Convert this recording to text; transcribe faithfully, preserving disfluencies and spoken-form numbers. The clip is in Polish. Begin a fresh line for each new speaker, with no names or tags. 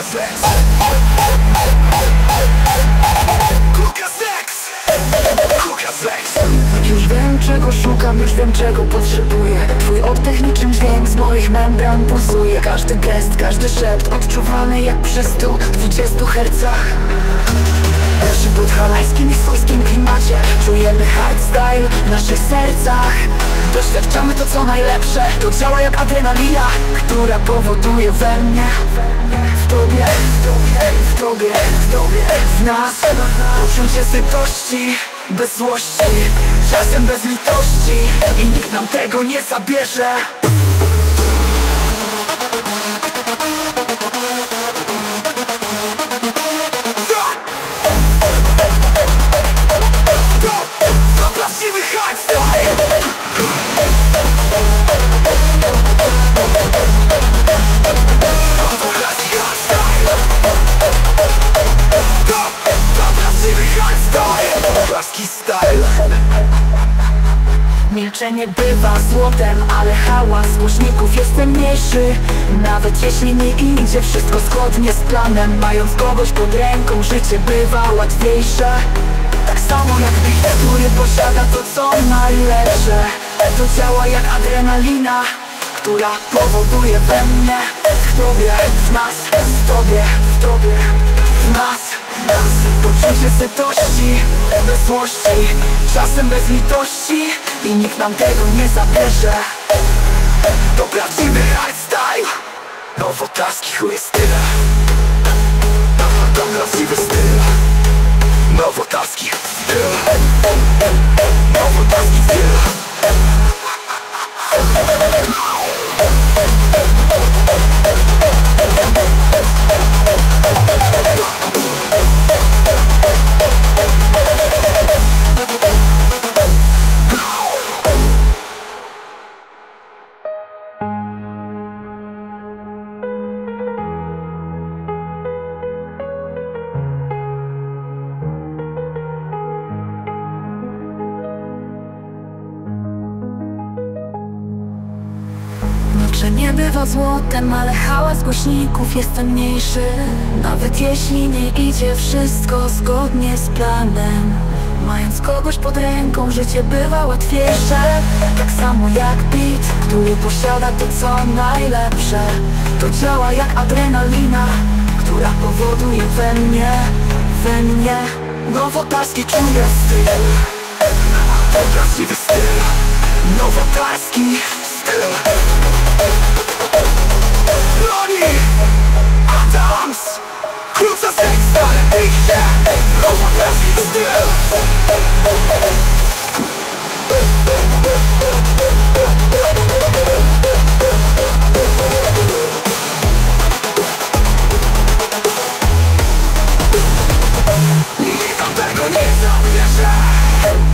Flex. Kuka Flex. Kuka Flex.
Już wiem czego szukam, już wiem czego potrzebuję. Twój oddech niczym dźwięk z moich membran pulsuje. Każdy gest, każdy szept odczuwany jak przy stu dwudziestu hercach. Leży pod hawajskim i swojskim klimacie. Czujemy hardstyle w naszych sercach. Doświadczamy to co najlepsze. To działa jak adrenalina, która powoduje we mnie, w tobie, w tobie, w tobie, w tobie, w nas poczucie sytości, bez złości, czasem bez litości. I nikt nam tego nie zabierze. Milczenie bywa złotem, ale hałas głośników jest mniejszy. Nawet jeśli nie idzie wszystko zgodnie z planem, mając kogoś pod ręką, życie bywa łatwiejsze. Tak samo jak beat, który posiada to co najlepsze. To działa jak adrenalina, która powoduje we mnie, w tobie, w nas, w tobie, w tobie, w nas, nas. Poczucie sytości, bez złości, czasem bez litości. I nikt nam tego nie zabierze. To prawdziwy hardstyle, nowotarski chuj styl. To prawdziwy styl, nowotarski styl. Nowotarski styl. Nie bywa złotem, ale hałas głośników jest mniejszy. Nawet jeśli nie idzie wszystko zgodnie z planem, mając kogoś pod ręką, życie bywa łatwiejsze. Tak samo jak beat, który posiada to co najlepsze. To działa jak adrenalina, która powoduje we mnie, we mnie nowotarski czuję styl.
To prawdziwy styl, nowotarski styl. Lonnie Adams, Kuka Flex, ale ich nie, nowotarski styl. Nikt nam tego nie zabierze.